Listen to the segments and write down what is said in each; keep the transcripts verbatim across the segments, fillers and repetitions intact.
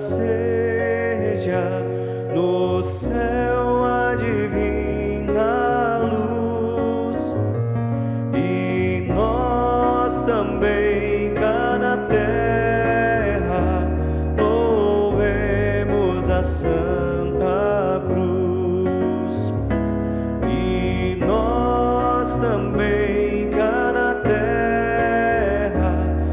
seja no céu a divina luz, e nós também cá na terra louvemos a Santa Cruz, e nós também cá na terra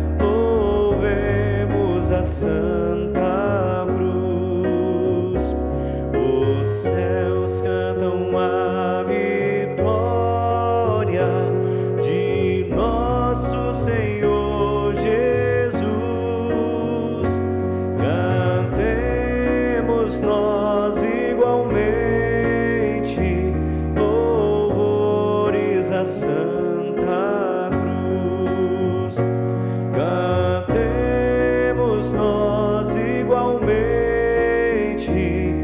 louvemos a Santa Cruz. Os céus cantam a vitória de nosso Senhor Jesus. Cantemos nós igualmente louvores a Santa Cruz. Cantemos nós igualmente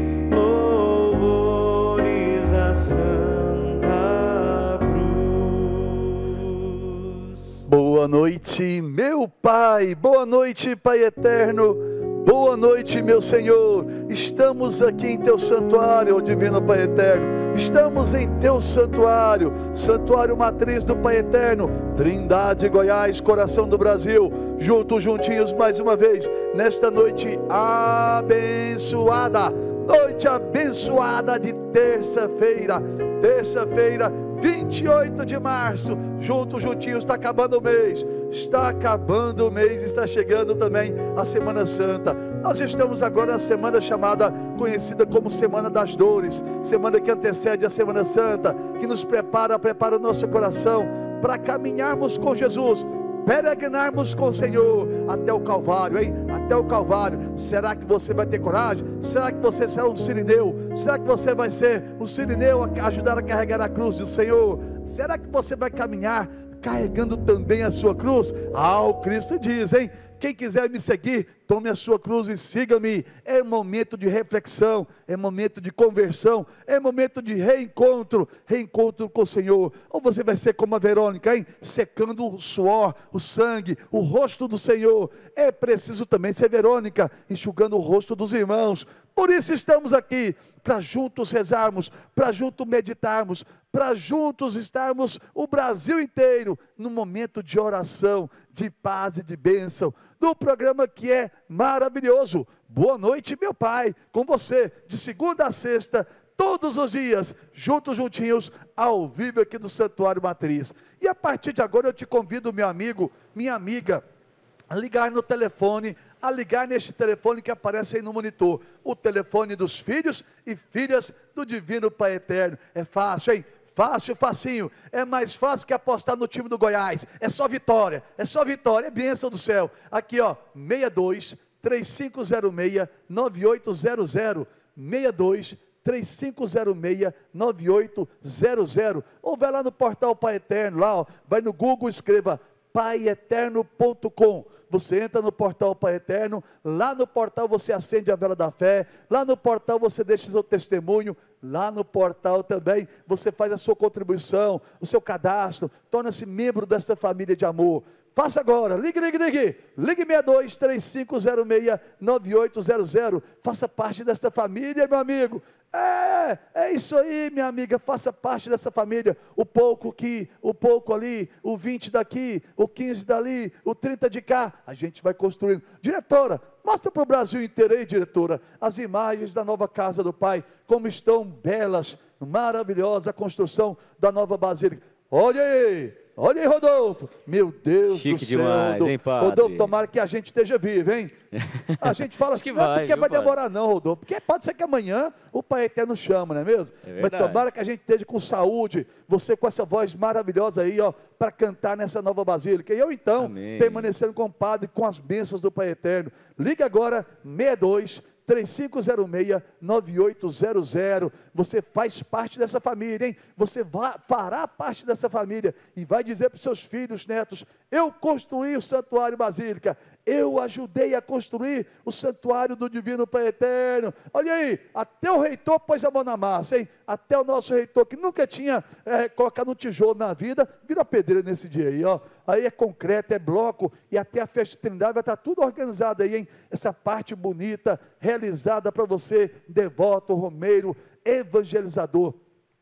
louvores a Santa Cruz. Boa noite, meu Pai, boa noite, Pai eterno, boa noite, meu Senhor. Estamos aqui em teu santuário, ó divino Pai eterno. Estamos em teu santuário, santuário matriz do Pai eterno, Trindade, Goiás, coração do Brasil, juntos, juntinhos mais uma vez, nesta noite abençoada, noite abençoada de terça-feira, terça-feira, vinte e oito de março, juntos, juntinhos, está acabando o mês, está acabando o mês, está chegando também a Semana Santa. Nós estamos agora na semana chamada, conhecida como Semana das Dores, semana que antecede a Semana Santa, que nos prepara, prepara o nosso coração para caminharmos com Jesus, peregrinarmos com o Senhor até o Calvário, hein? Até o Calvário. Será que você vai ter coragem? Será que você será um sirineu? Será que você vai ser um sirineu a ajudar a carregar a cruz do Senhor? Será que você vai caminhar carregando também a sua cruz? Ah, o Cristo diz, hein? Quem quiser me seguir, tome a sua cruz e siga-me. É momento de reflexão, é momento de conversão, é momento de reencontro, reencontro com o Senhor. Ou você vai ser como a Verônica, hein? Secando o suor, o sangue, o rosto do Senhor. É preciso também ser Verônica, enxugando o rosto dos irmãos. Por isso estamos aqui, para juntos rezarmos, para juntos meditarmos, para juntos estarmos o Brasil inteiro num momento de oração, de paz e de bênção, do programa que é maravilhoso. Boa noite, meu Pai, com você, de segunda a sexta, todos os dias, juntos, juntinhos, ao vivo aqui do Santuário Matriz. E a partir de agora eu te convido, meu amigo, minha amiga, a ligar no telefone, a ligar neste telefone que aparece aí no monitor, o telefone dos filhos e filhas do Divino Pai Eterno. É fácil, hein? Fácil, facinho, é mais fácil que apostar no time do Goiás, é só vitória, é só vitória, é bênção do céu. Aqui ó, seis dois, três cinco zero seis, nove oito zero zero, seis dois, três cinco zero seis, nove oito zero zero, ou vai lá no portal Pai Eterno, lá ó, vai no Google, escreva pai eterno ponto com, você entra no portal Pai Eterno, lá no portal você acende a vela da fé, lá no portal você deixa seu testemunho, lá no portal também você faz a sua contribuição, o seu cadastro, torna-se membro dessa família de amor. Faça agora, ligue, ligue, ligue, ligue seis dois, três cinco zero seis, nove oito zero zero, faça parte dessa família, meu amigo. É, é isso aí, minha amiga, faça parte dessa família, o pouco aqui, o pouco ali, o vinte daqui, o quinze dali, o trinta de cá, a gente vai construindo. Diretora, mostra para o Brasil inteiro aí, diretora, as imagens da nova casa do Pai, como estão belas, maravilhosa a construção da nova Basílica. Olha aí! Olha aí, Rodolfo, meu Deus Chique do céu, demais, Rodolfo. hein, padre? Rodolfo, tomara que a gente esteja vivo, hein? A gente fala assim, Que não é vai, porque viu, vai padre? demorar não, Rodolfo, porque pode ser que amanhã o Pai Eterno chama, não é mesmo? É Mas verdade. tomara que a gente esteja com saúde, você com essa voz maravilhosa aí, ó, para cantar nessa nova Basílica. E eu então, Amém. permanecendo com o Padre, com as bênçãos do Pai Eterno. Liga agora, seis dois, três cinco zero seis, nove oito zero zero, você faz parte dessa família, hein? Você vai, fará parte dessa família e vai dizer para os seus filhos, netos, eu construí o Santuário Basílica, eu ajudei a construir o santuário do Divino Pai Eterno. Olha aí, até o reitor pôs a mão na massa, hein? Até o nosso reitor, que nunca tinha é, colocado um tijolo na vida, virou pedreiro nesse dia aí, ó. Aí é concreto, é bloco, e até a festa de Trindade vai estar tudo organizado aí, hein? Essa parte bonita, realizada para você, devoto, romeiro, evangelizador.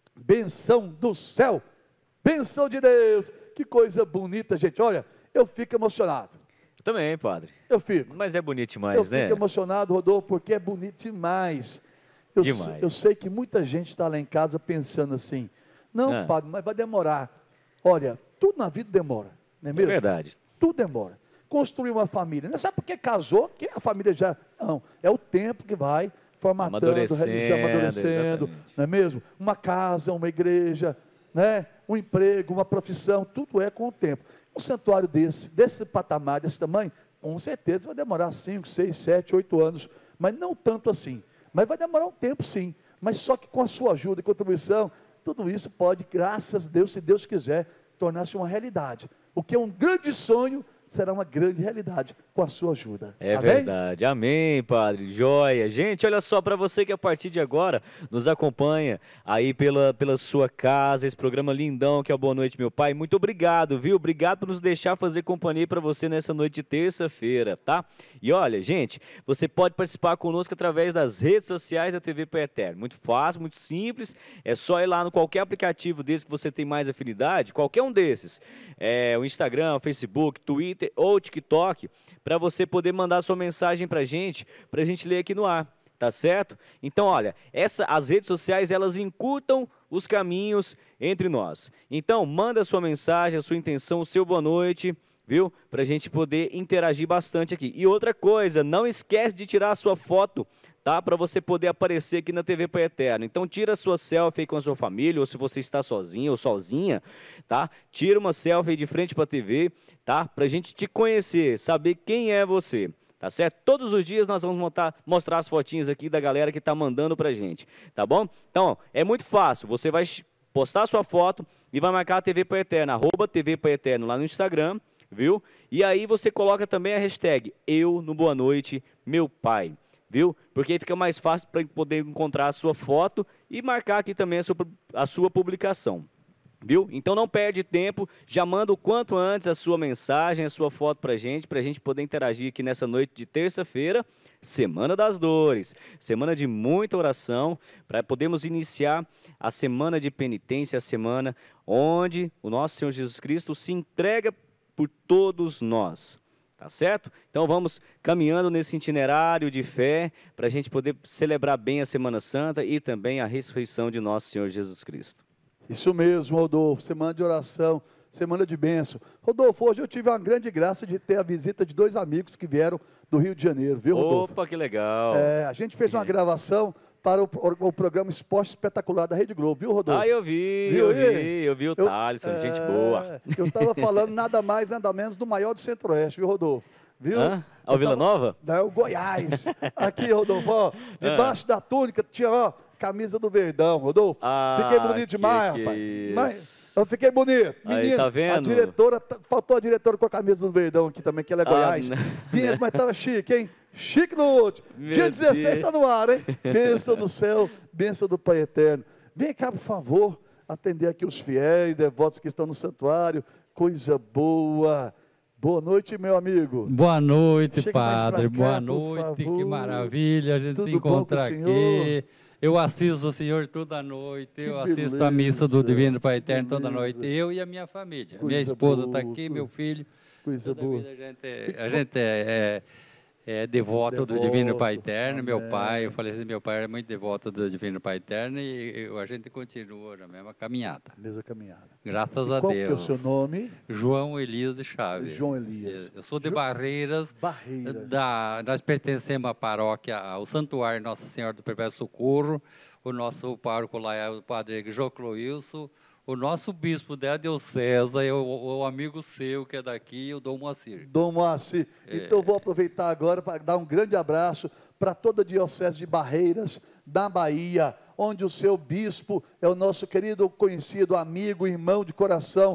Benção do céu, benção de Deus. Que coisa bonita, gente. Olha, eu fico emocionado. Também, padre. Eu fico. Mas é bonito demais, eu né? Eu fico emocionado, Rodolfo, porque é bonito demais. Eu, demais. Eu sei que muita gente está lá em casa pensando assim, não, ah. padre, mas vai demorar. Olha, tudo na vida demora, não é mesmo? É verdade. Tudo demora. Construir uma família, não é só porque casou que a família já... Não, é o tempo que vai formatando, amadurecendo, realizando, amadurecendo, exatamente. não é mesmo? Uma casa, uma igreja, né? Um emprego, uma profissão, tudo é com o tempo. Um santuário desse, desse patamar, desse tamanho, com certeza vai demorar cinco, seis, sete, oito anos, mas não tanto assim. Mas vai demorar um tempo sim, mas só que com a sua ajuda e contribuição, tudo isso pode, graças a Deus, se Deus quiser, tornar-se uma realidade. O que é um grande sonho, será uma grande realidade com a sua ajuda. É Amém? verdade. Amém, padre. Joia. Gente, olha só, para você que a partir de agora nos acompanha aí pela, pela sua casa, esse programa lindão que é o Boa Noite, Meu Pai. Muito obrigado, viu? Obrigado por nos deixar fazer companhia para você nessa noite de terça-feira, tá? E olha, gente, você pode participar conosco através das redes sociais da T V Pai Eterno. Muito fácil, muito simples. É só ir lá no qualquer aplicativo desse que você tem mais afinidade, qualquer um desses. É, o Instagram, o Facebook, Twitter ou TikTok, para você poder mandar sua mensagem para a gente, para a gente ler aqui no ar, tá certo? Então, olha, essa, as redes sociais, elas encurtam os caminhos entre nós. Então, manda a sua mensagem, a sua intenção, o seu boa noite, viu? Para a gente poder interagir bastante aqui. E outra coisa, não esquece de tirar a sua foto, tá? Para você poder aparecer aqui na T V Pai Eterno. Então tira a sua selfie aí com a sua família, ou se você está sozinho ou sozinha, tá? Tira uma selfie aí de frente para a T V, tá? Para a gente te conhecer, saber quem é você, tá certo? Todos os dias nós vamos montar, mostrar as fotinhas aqui da galera que está mandando pra gente, tá bom? Então, ó, é muito fácil, você vai postar a sua foto e vai marcar a T V Pai Eterno, arroba T V Pai Eterno lá no Instagram, viu? E aí você coloca também a hashtag Eu no Boa Noite, Meu Pai. Viu? Porque aí fica mais fácil para poder encontrar a sua foto e marcar aqui também a sua, a sua publicação. Viu? Então não perde tempo, já manda o quanto antes a sua mensagem, a sua foto para a gente, para a gente poder interagir aqui nessa noite de terça-feira, Semana das Dores, semana de muita oração, para podermos iniciar a semana de penitência, a semana onde o nosso Senhor Jesus Cristo se entrega por todos nós. Tá certo? Então vamos caminhando nesse itinerário de fé para a gente poder celebrar bem a Semana Santa e também a ressurreição de nosso Senhor Jesus Cristo. Isso mesmo, Rodolfo, semana de oração, semana de bênção. Rodolfo, hoje eu tive uma grande graça de ter a visita de dois amigos que vieram do Rio de Janeiro, viu, Rodolfo? Opa, que legal. É, a gente fez uma gravação para o, o programa Esporte Espetacular da Rede Globo, viu, Rodolfo? Ah, eu vi, viu eu aí? vi, eu vi o Eu- Thaleson, é, gente boa. Eu estava falando nada mais, nada menos do maior do Centro-Oeste, viu, Rodolfo? Viu? Hã? Ao Eu Vila tava- Nova? Não, o Goiás. Aqui, Rodolfo, ó, debaixo da túnica tinha, ó, camisa do Verdão, Rodolfo. Ah, fiquei bonito que demais, que rapaz. isso. Mas eu fiquei bonito. Aí, Menino, tá a vendo? diretora, tá- faltou a diretora com a camisa do Verdão aqui também, que ela é Ah, Goiás. não. Vinha, mas tava chique, hein? Chique no último. Meu Dia dezesseis Deus. está no ar, hein? Bênção do céu, bênção do Pai Eterno. Vem cá, por favor, atender aqui os fiéis, devotos que estão no santuário. Coisa boa. Boa noite, meu amigo. Boa noite, Chega mais pra padre. cá, Boa por noite. Que favor. maravilha a gente Tudo se bom com encontrar o aqui. senhor? Eu assisto o senhor toda noite. Eu Que assisto a missa do beleza, Divino Pai que Eterno toda beleza. noite. Eu e a minha família. Coisa minha esposa está boa, aqui, coisa- meu filho. Coisa Toda boa. vida a gente, a gente é, é, é devoto do Divino Pai Devoto, Eterno. Meu amém. pai, eu falei assim, meu pai era muito devoto do Divino Pai Eterno e eu- a gente continua na mesma caminhada. Mesma caminhada. Graças E a qual Deus. que é o seu nome? João Elias de Chaves. João Elias. Eu sou de Jo- Barreiras. Barreiras. Da, nós pertencemos à paróquia, ao Santuário Nossa Senhora do Perpétuo Socorro. O nosso pároco lá é o padre Jocloilson. O nosso bispo da diocese é o, o amigo seu, que é daqui, o Dom Moacir. Dom Moacir. É. Então eu vou aproveitar agora para dar um grande abraço para toda a Diocese de Barreiras, da Bahia, onde o seu bispo é o nosso querido, conhecido, amigo, irmão de coração,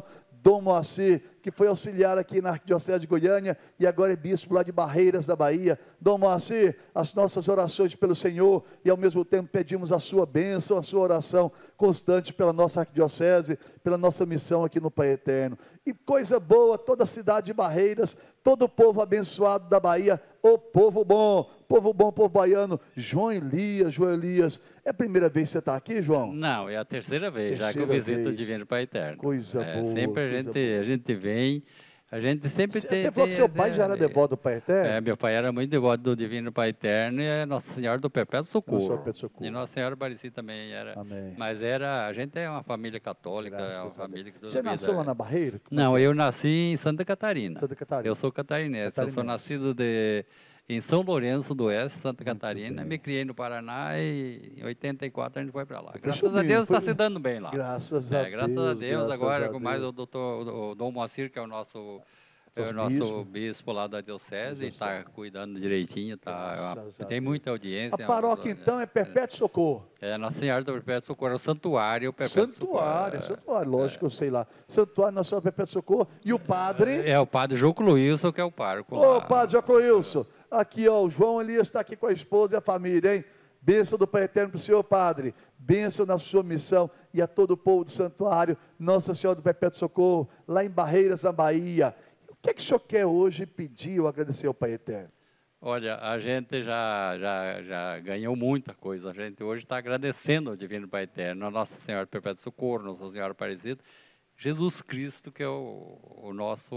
Dom Moacir, que foi auxiliar aqui na Arquidiocese de Goiânia e agora é bispo lá de Barreiras da Bahia. Dom Moacir, as nossas orações pelo Senhor e ao mesmo tempo pedimos a sua bênção, a sua oração constante pela nossa Arquidiocese, pela nossa missão aqui no Pai Eterno. E coisa boa, toda a cidade de Barreiras, todo o povo abençoado da Bahia, o povo bom, povo bom, povo baiano. João Elias, João Elias, é a primeira vez que você está aqui, João? Não, é a terceira vez, já que Terceira eu visito vez. o Divino Pai Eterno. Coisa É, boa, sempre a coisa gente, boa. a gente vem, a gente sempre Você tem... você falou que seu pai já era devoto do Pai Eterno? É, meu pai era muito devoto do Divino Pai Eterno e é Nossa Senhora do Perpétuo Socorro. Nossa Senhora do Perpétuo Socorro. E Nossa Senhora Aparecida também era. Amém. Mas era, a gente é uma família católica, Graças é uma a Deus. família que toda Você vida... nasceu lá na Barreira? Não, eu nasci em Santa Catarina. Santa Catarina. Eu sou catarinense. Eu sou Catarinense. nascido de, em São Lourenço do Oeste, Santa Catarina. bem. Me criei no Paraná e em oitenta e quatro a gente foi para lá. Foi Graças subindo, a Deus foi- está se dando bem lá. Graças É, a graças Deus. a Deus, graças agora a com mais Deus. o doutor o Dom Moacir, que é o nosso, é o Seus nosso bispo. bispo. lá da Diocese, e está Diocese. cuidando direitinho. Tá, Graças a tem Deus. muita audiência. A paróquia, então, é Perpétuo Socorro. É Nossa Senhora do Perpétuo Socorro, é o santuário Perpétuo Santuário, Socorro. santuário, lógico, eu sei lá. Santuário Nossa Senhora do Perpétuo Socorro. E o padre? É, é o padre João Cloilson, que é o pároco. Ô, lá. padre Jacloilson, aqui, ó, o João Elias está aqui com a esposa e a família, hein? Bênção do Pai Eterno para o senhor, padre. Bênção na sua missão e a todo o povo do santuário, Nossa Senhora do Perpétuo Socorro, lá em Barreiras, na Bahia. O que é que o senhor quer hoje pedir ou agradecer ao Pai Eterno? Olha, a gente já, já, já ganhou muita coisa. A gente hoje está agradecendo ao Divino Pai Eterno, a Nossa Senhora do Perpétuo Socorro, Nossa Senhora Aparecida, Jesus Cristo, que é o, o nosso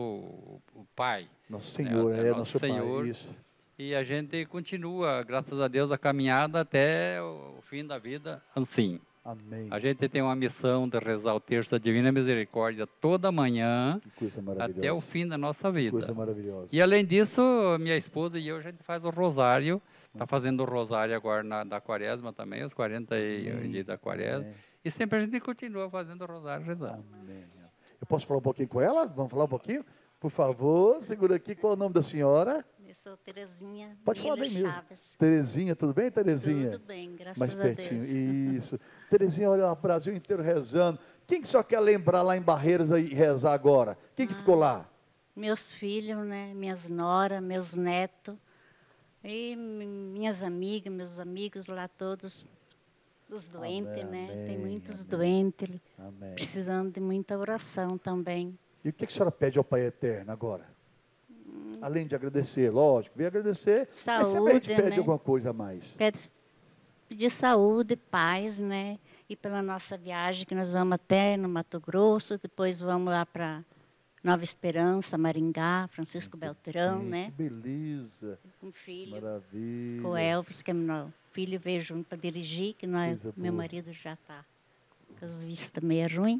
o Pai. Nosso Senhor, É, é, nosso nosso Senhor. Pai, isso. E a gente continua, graças a Deus, a caminhada até o fim da vida assim. Amém. A gente tem uma missão de rezar o terço da Divina Misericórdia toda manhã, Que coisa maravilhosa. até o fim da nossa Que coisa vida. maravilhosa. E além disso, minha esposa e eu, a gente faz o rosário. Está fazendo o rosário agora na, da quaresma também, os quarenta e um dias da quaresma. Amém. E sempre a gente continua fazendo o rosário rezando. Amém. Eu posso falar um pouquinho com ela? Vamos falar um pouquinho? Por favor, segura aqui. Qual é o nome da senhora? Eu sou Terezinha Pode falar Miller bem mesmo. Chaves. Terezinha, tudo bem, Terezinha? Tudo bem, graças Mais a pertinho. Deus. Isso. Terezinha, olha o Brasil inteiro rezando. Quem que só quer lembrar lá em Barreiras e rezar agora? Quem que ficou lá? Meus filhos, né, minhas noras, meus netos, e mi- minhas amigas, meus amigos lá todos, os doentes, Amém, né? amém, Tem muitos amém. doentes ali, Amém. precisando de muita oração também. E o que que a senhora pede ao Pai Eterno agora? Além de agradecer, lógico, vem agradecer, mas sempre a gente Saúde, pede né? alguma coisa a mais. Pede, pedir saúde, paz, né? E pela nossa viagem, que nós vamos até no Mato Grosso, depois vamos lá para Nova Esperança, Maringá, Francisco Beltrão, Sim, né? Que beleza, Um filho. maravilha. Com o Elvis, que é meu filho, veio junto para dirigir, que nós, Coisa meu boa. marido já está com as vistas meio ruins.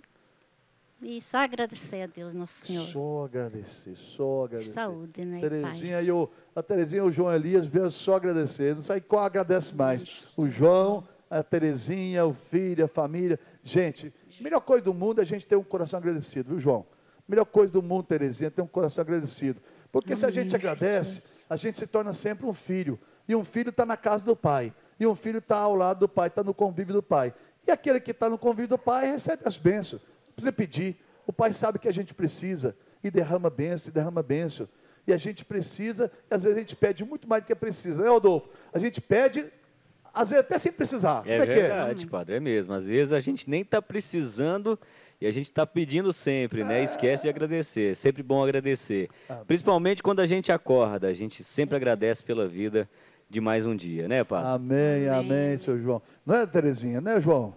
E só agradecer a Deus, Nosso Senhor. Só agradecer, só agradecer. Saúde, né? e Terezinha paz. e o, a Terezinha e o João Elias vieram só agradecer. Não sei qual agradece mais. Isso. O João, a Terezinha, o filho, a família. Gente, a melhor coisa do mundo é a gente ter um coração agradecido, viu, João? A melhor coisa do mundo, Terezinha, é ter um coração agradecido. Porque se a gente agradece, a gente se torna sempre um filho. E um filho está na casa do pai. E um filho está ao lado do pai, está no convívio do pai. E aquele que está no convívio do pai recebe as bênçãos. Não precisa pedir. O pai sabe que a gente precisa. E derrama bênção, e derrama bênção. E a gente precisa, e às vezes a gente pede muito mais do que precisa. Né, Rodolfo? A gente pede, às vezes até sem precisar. É Como é que é? verdade, padre, é mesmo. Às vezes a gente nem está precisando e a gente está pedindo sempre, né? Esquece de agradecer. É sempre bom agradecer. Principalmente quando a gente acorda, a gente sempre agradece pela vida de mais um dia, né, padre? Amém, amém, seu João. Não é, Terezinha? Não é, João?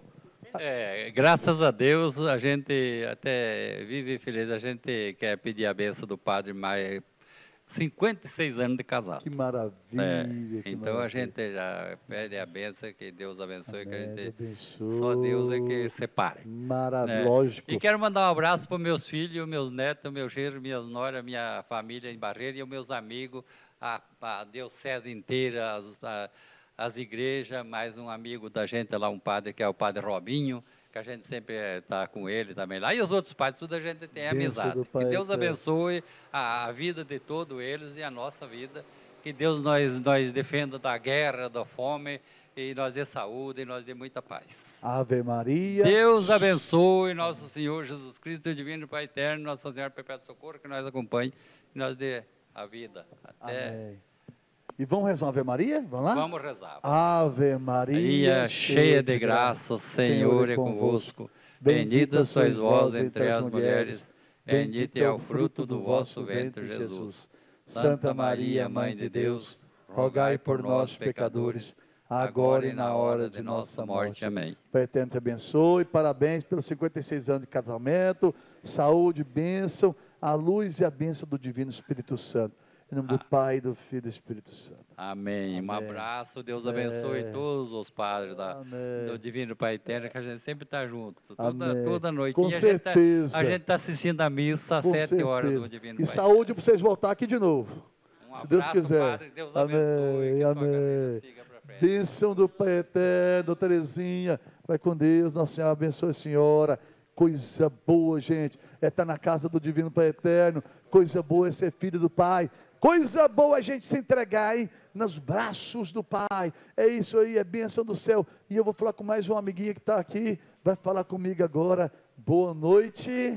É, graças a Deus, a gente até vive feliz. A gente quer pedir a benção do padre mais cinquenta e seis anos de casado. Que maravilha. É, que então a maravilha. gente já pede a benção, que Deus abençoe, que a Amém, gente, abençoe. só Deus é que separe. Maravilha, né? lógico. E quero mandar um abraço para meus filhos, meus netos, meus genros, minhas noras, minha família em Barreira e os meus amigos, a, a diocese inteira, as, a, as igrejas, mais um amigo da gente lá, um padre que é o padre Robinho, que a gente sempre está com ele também lá. E os outros padres, tudo a gente tem Bênção amizade. do Pai Que Deus Eterno. abençoe a, a vida de todos eles e a nossa vida. Que Deus nós, nós defenda da guerra, da fome, e nós dê saúde, e nós dê muita paz. Ave Maria. Deus abençoe nosso Senhor Jesus Cristo, o Divino Pai Eterno, Nossa Senhora Perpétua Socorro, que nós acompanhe, e nós dê a vida até... Amém. E vamos rezar uma Ave Maria? Vamos lá? Vamos rezar. Ave Maria, Maria, cheia de graça, o Senhor é convosco. Bendita sois vós entre as mulheres, bendito é o fruto do vosso ventre, Jesus. Santa Maria, Mãe de Deus, rogai por nós, pecadores, agora e na hora de nossa morte. Amém. Pai eterno te abençoe, parabéns pelos cinquenta e seis anos de casamento, saúde, bênção, a luz e a bênção do Divino Espírito Santo. Em nome do Pai, do Filho e do Espírito Santo. Amém. Um Amém. abraço, Deus abençoe Amém. todos os padres da, Amém. do Divino Pai Eterno, que a gente sempre está junto, toda, Amém. toda noite. Com E a gente tá- certeza. A gente está assistindo a missa às Com sete horas certeza. do Divino E Pai saúde para vocês voltar aqui de novo. Eterno. Um se Deus abraço, quiser. Padre, Deus abençoe, Amém, que sua amém. caminhada siga pra frente. Bênção do Pai Eterno, Terezinha. Vai com Deus, Nossa Senhora abençoe a senhora. Coisa boa, gente, é estar na casa do Divino Pai Eterno. Coisa boa é ser filho do Pai. Coisa boa é a gente se entregar, hein, nos braços do Pai. É isso aí, é bênção do céu. E eu vou falar com mais uma amiguinha que está aqui. Vai falar comigo agora. Boa noite.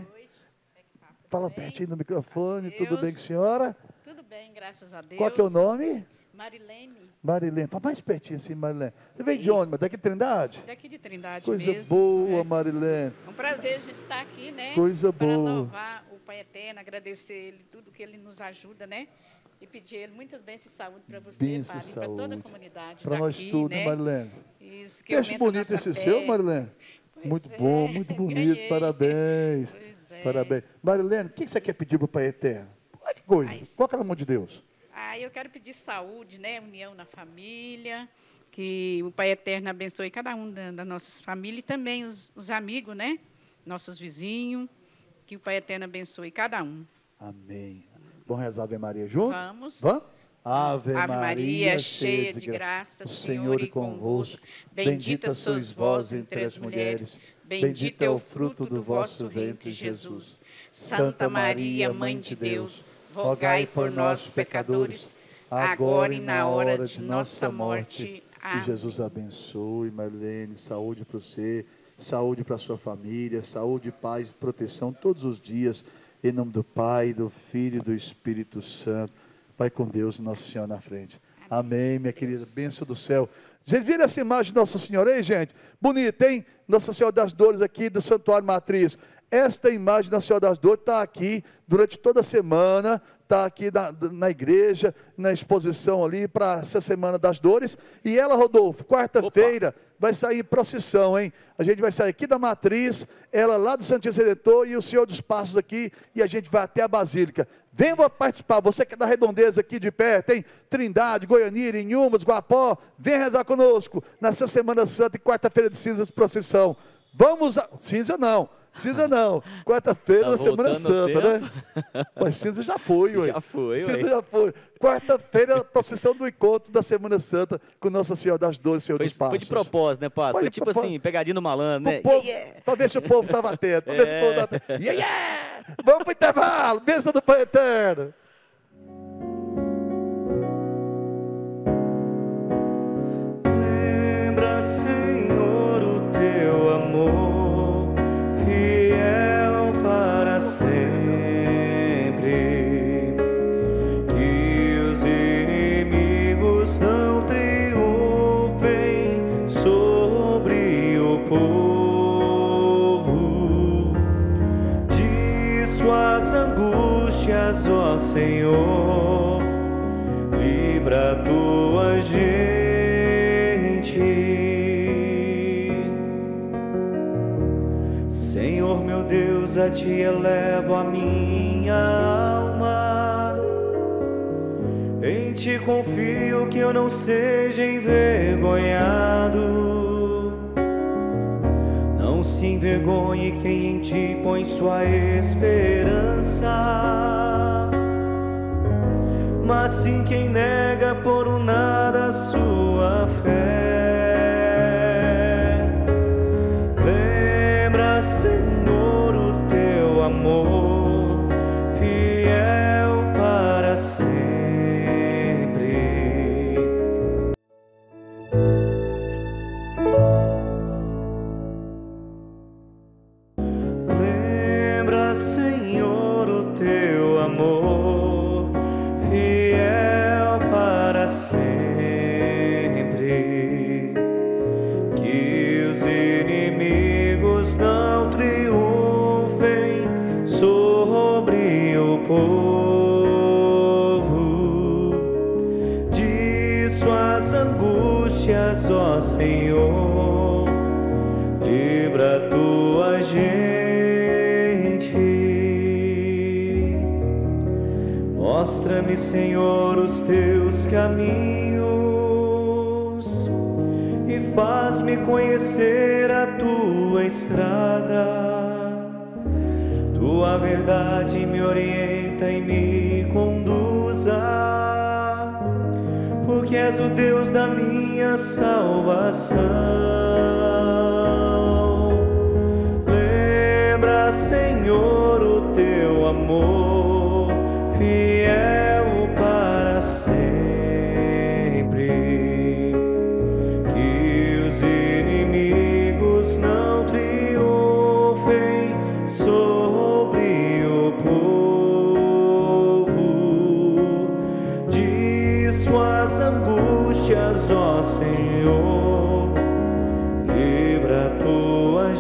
Fala pertinho no microfone. Tudo bem com a senhora? Tudo bem, graças a Deus. Qual que é o nome? Marilene, Marilene. Fala mais pertinho assim, Marilene. Você vem de onde? Daqui de Trindade? daqui de Trindade Coisa mesmo. boa, É Marilene. um prazer a gente estar aqui, né? Coisa Para boa. louvar o Pai Eterno, agradecer Ele, tudo que Ele nos ajuda, né? E pedir Ele muitas bênçãos e saúde para você, Bênção e Padre, para toda a saúde. comunidade Para nós daqui, tudo, né? né, Marilene? Isso, que Peixe aumenta a bonito nossa esse fé. seu, Marilene? Pois Muito é, bom, muito bonito, ganhei. parabéns. Pois é. Parabéns. Marilene, o que você quer pedir para o Pai Eterno? Olha que coisa, Mas- qual que é o amor de Deus? Ah, eu quero pedir saúde, né? União na família, que o Pai Eterno abençoe cada um da, das nossas famílias e também os, os amigos, né? Nossos vizinhos, que o Pai Eterno abençoe cada um. Amém. Vamos rezar a Ave Maria junto? Vamos. Vamos? Ave, Ave Maria, cheia de graça, o Senhor é convosco. Bendita sois vós entre as mulheres, bendito é o fruto do vosso ventre, Jesus. Santa Maria, Mãe de Deus, rogai por nós, pecadores, agora e na hora de nossa morte. Que Amém. Jesus abençoe, Marlene, saúde para você, saúde para sua família, saúde, paz e proteção todos os dias, em nome do Pai, do Filho e do Espírito Santo. Vai com Deus, Nossa Senhora na frente. Amém, minha querida, bênção do céu. Vocês viram essa imagem de Nossa Senhora aí, gente? Bonita, hein? Nossa Senhora das Dores aqui do Santuário Matriz. Esta imagem da Senhora das Dores está aqui durante toda a semana, está aqui na, na igreja, na exposição ali para essa Semana das Dores. E ela, Rodolfo, quarta-feira, vai sair em procissão, hein? A gente vai sair aqui da Matriz, ela lá do Santíssimo Redentor e o Senhor dos Passos aqui, e a gente vai até a Basílica. Venha participar, você que é da redondeza aqui de perto, tem Trindade, Goianira, Inhumas, Guapó, vem rezar conosco nessa Semana Santa e quarta-feira de cinzas, procissão. Vamos, a... cinza não. Cinza não, quarta-feira Tá da Semana voltando no Santa, né? Mas cinza já foi, ué. Já foi, Cinza ué. já foi. Quarta-feira, a procissão do encontro da Semana Santa com Nossa Senhora das Dores, Senhor Foi, dos Passos. foi de propósito, né, padre? Foi Foi, de tipo propósito. assim, pegadinho no malandro, né? O povo, para ver se o povo estava atento, para ver se o povo estava atento. Yeah, yeah! Vamos para o intervalo, bênção do Pai Eterno. Lembra, Senhor, o teu amor, fiel para sempre. Que os inimigos não triunfem sobre o povo. De suas angústias, ó Senhor, livra a tua gente. Senhor meu Deus, a ti elevo a minha alma. Em ti confio que eu não seja envergonhado. Não se envergonhe quem em ti põe sua esperança, mas sim quem nega por um nada a sua fé. Lembra, Senhor, o teu amor, fiel para sempre. povo de suas angústias, ó Senhor, livra a tua gente. Mostra-me, Senhor, os teus caminhos e faz-me conhecer a tua estrada. Tua verdade me orienta e me conduza, porque és o Deus da minha salvação. Lembra, Senhor, o teu amor, fiel para sempre, que os inimigos não triunfem sobre o povo de suas angústias, ó Senhor, livra a tua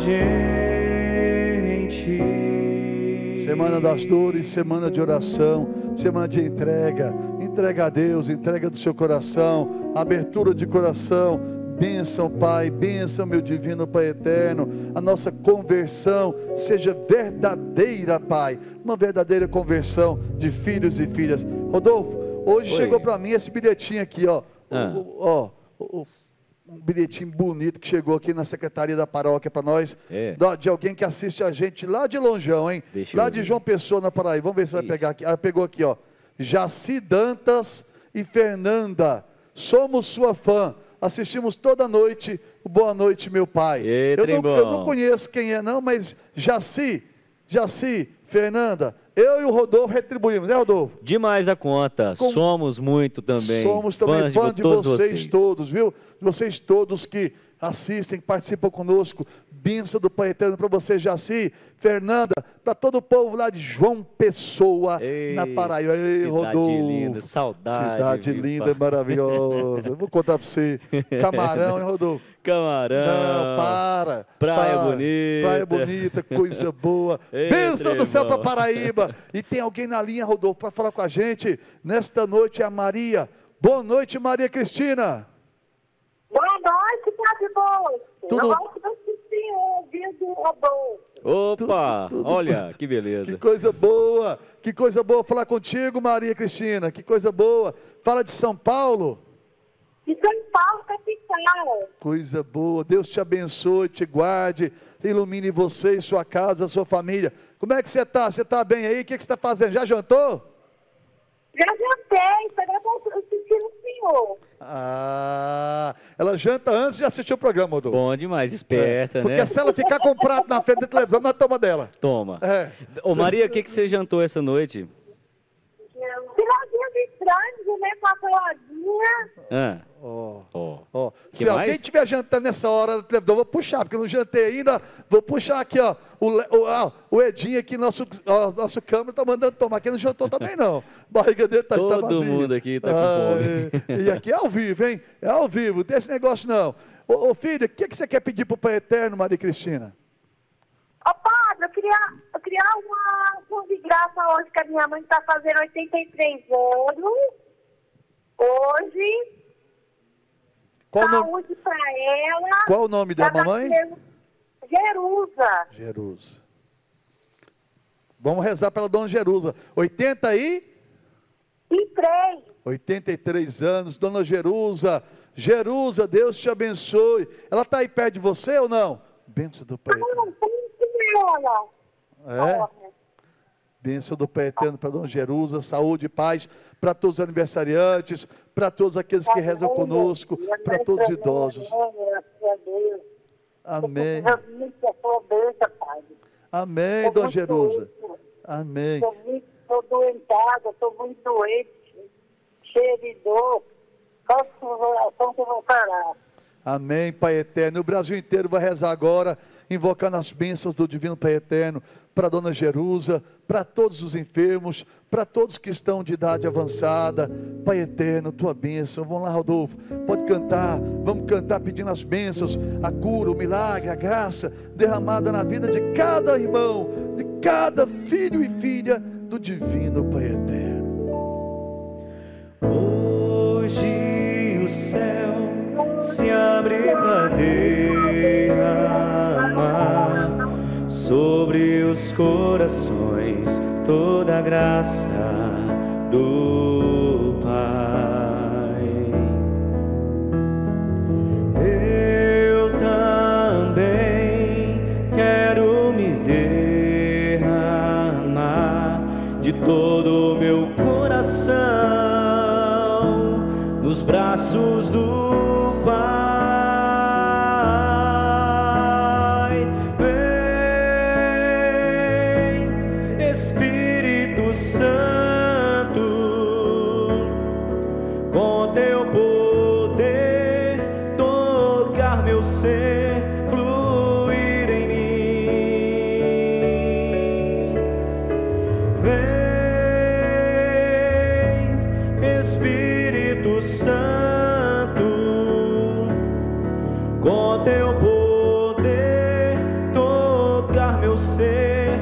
gente. Semana das dores, semana de oração, semana de entrega, entrega a Deus, entrega do seu coração, abertura de coração, bênção, Pai, bênção, meu divino Pai eterno, a nossa conversão seja verdadeira, Pai, uma verdadeira conversão de filhos e filhas. Rodolfo, hoje Oi. chegou para mim esse bilhetinho aqui, ó, Ah. o- ó, o- o- um bilhetinho bonito que chegou aqui na secretaria da paróquia para nós, É. da- de alguém que assiste a gente lá de longeão, hein? Deixa Lá eu de ver. João Pessoa, na Paraíba. Vamos ver se vai Ixi. pegar aqui. Ah, pegou aqui, ó. Jaci Dantas e Fernanda, somos sua fã. Assistimos toda noite. Boa noite, meu pai. Ê, eu, trem não, eu bom. não conheço quem é, não, mas Jaci, Jaci, Fernanda, eu e o Rodolfo retribuímos, né, Rodolfo? Demais a conta. Com- Somos muito também. Somos também fãs fãs de, todos vocês, todos, viu? De vocês todos que assistem, que participam conosco. Bênção do Pai Eterno para você, Jaci, Fernanda, para todo o povo lá de João Pessoa, Ei, na Paraíba. Ei, cidade Rodolfo. linda, saudade, Cidade viu, linda, pai? maravilhosa. Eu vou contar para você. Camarão, hein, Rodolfo? Camarão. Não, para. Praia para. bonita. Praia bonita, coisa boa. Ei, Bênção do céu para tremão. Paraíba. E tem alguém na linha, Rodolfo, para falar com a gente. Nesta noite é a Maria. Boa noite, Maria Cristina. Boa noite, Padre Bolso. Tudo- Eu gosto do senhor, ouvindo o Rodolfo. Opa, Tudo- tudo- olha, que Que beleza. coisa boa. Que coisa boa falar contigo, Maria Cristina. Que coisa boa. Fala de São Paulo. De São Paulo, capital. Coisa boa. Deus te abençoe, te guarde, ilumine você, sua casa, sua família. Como é que você está? Você está bem aí? O que, que você está fazendo? Já jantou? Já jantei, esperando assistir o senhor. Ah, ela janta antes de assistir o programa, Rodolfo. Bom demais, esperta, Porque né? se ela ficar com o prato na frente da televisão, nós toma dela. Toma. É. Ô Maria, o que, que você jantou essa noite? Finalzinho de frango, né, com a coladinha. Ah, Ó, ó. ó. Que Se mais? alguém estiver jantando nessa hora da televisão, eu vou puxar, porque eu não jantei ainda. Vou puxar aqui, ó. O, Le- o, ah, o Edinho aqui, nosso, ó, nosso câmera, tá mandando tomar. Quem não jantou também não. A barriga dele tá, tá Todo vazia. mundo aqui tá com Ah, fome. é. E aqui é ao vivo, hein? É ao vivo, não tem esse negócio não. Ô, ô filha, o que, que você quer pedir pro Pai Eterno, Maria Cristina? Ô, Padre, eu queria, eu queria uma ação de graça hoje, que a minha mãe está fazendo oitenta e três anos. Hoje. Qual o nome, Saúde para ela. qual o nome da Pra mamãe? nascer Jerusa. Jerusa. Vamos rezar pela Dona Jerusa. oitenta e... E três. oitenta e três anos, Dona Jerusa. Jerusa, Deus te abençoe. Ela está aí perto de você ou não? Bênção do Pai Eterno. Não, tem ela. É? Bênção do Pai Eterno para Dona Jerusa, saúde e paz para todos os aniversariantes, para todos aqueles que rezam conosco, para todos os idosos. Amém. Amém, Dona Jerusa. Amém. Estou doentada, estou muito doente, cheia de dor. Só com oração que eu vou parar. Amém, Pai Eterno. O Brasil inteiro vai rezar agora, invocando as bênçãos do Divino Pai Eterno, para Dona Jerusa, para todos os enfermos, para todos que estão de idade avançada. Pai Eterno, Tua bênção. Vamos lá, Rodolfo, pode cantar, vamos cantar pedindo as bênçãos, a cura, o milagre, a graça, derramada na vida de cada irmão, de cada filho e filha do divino Pai eterno. Hoje o céu se abre para derramar sobre os corações toda a graça do Pai. Eu também quero me derramar de todo o meu coração nos braços do Pai. Vem, Espírito Santo, com teu poder tocar meu ser, fluir em mim. Vem, Espírito Santo, com teu poder tocar meu ser,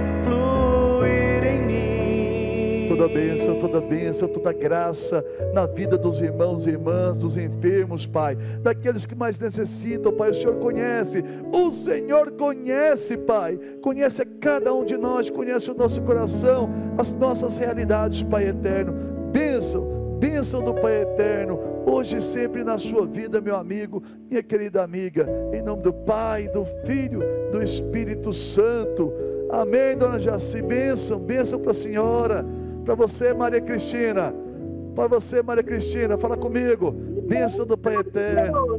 fluir em mim. Toda bênção, toda bênção, toda graça na vida dos irmãos e irmãs, dos enfermos, Pai, daqueles que mais necessitam, Pai, o Senhor conhece, o Senhor conhece, Pai, conhece a cada um de nós, conhece o nosso coração, as nossas realidades, Pai eterno. Bênção, bênção do Pai eterno, hoje e sempre na sua vida, meu amigo, minha querida amiga, em nome do Pai, do Filho, do Espírito Santo. Amém, dona Jaci. Bênção, bênção para a senhora, para você, Maria Cristina, para você, Maria Cristina, fala comigo. Bênção do Pai eterno.